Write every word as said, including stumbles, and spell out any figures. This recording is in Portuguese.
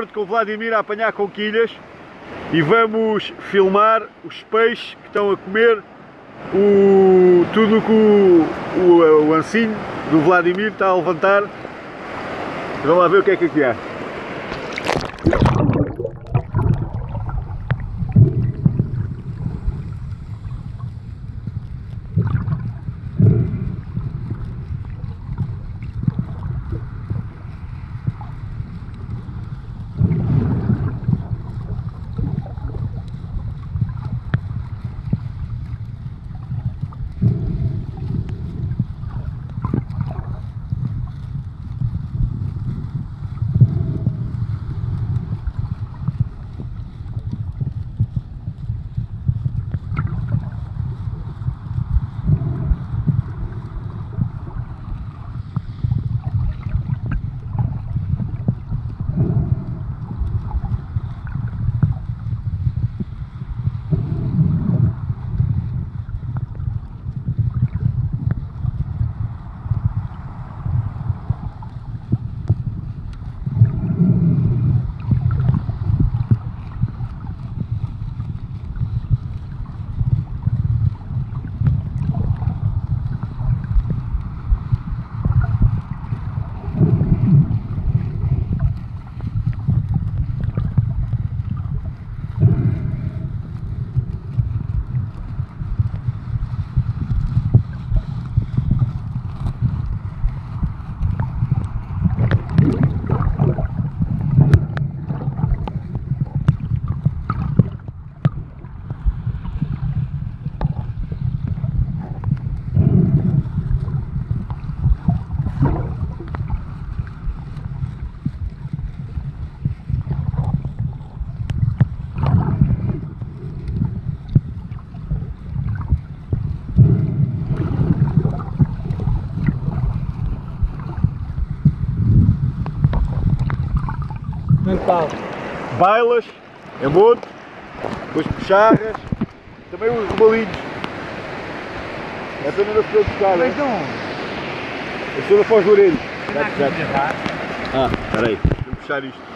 tarde com o Vladimir a apanhar conquilhas e vamos filmar os peixes que estão a comer o, tudo que o, o, o ancinho do Vladimir está a levantar. Vamos lá ver o que é que aqui há. Mental. Bailas, é moto, depois puxarras, também os robalinhos. É para não se buscar, Mas não? não. Eu sou da Foz do Orelho. Será que me levar? Ah, espera aí, vou puxar isto.